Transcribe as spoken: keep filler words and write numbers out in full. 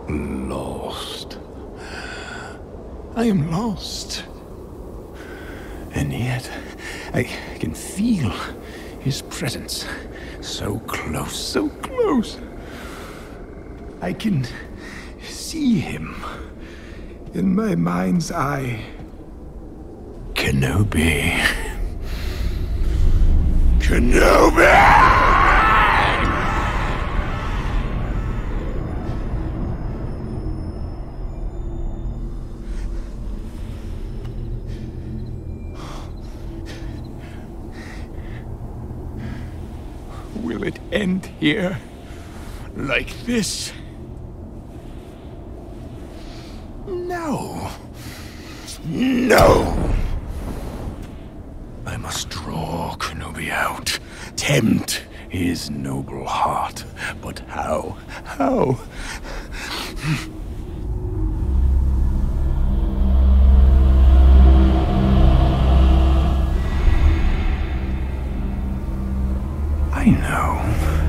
Lost. I am lost. And yet, I can feel his presence. So close, so close. I can see him in my mind's eye. Kenobi. Kenobi! Will it end here? Like this? No. No! I must draw Kenobi out, tempt his noble heart. But how? How? I know.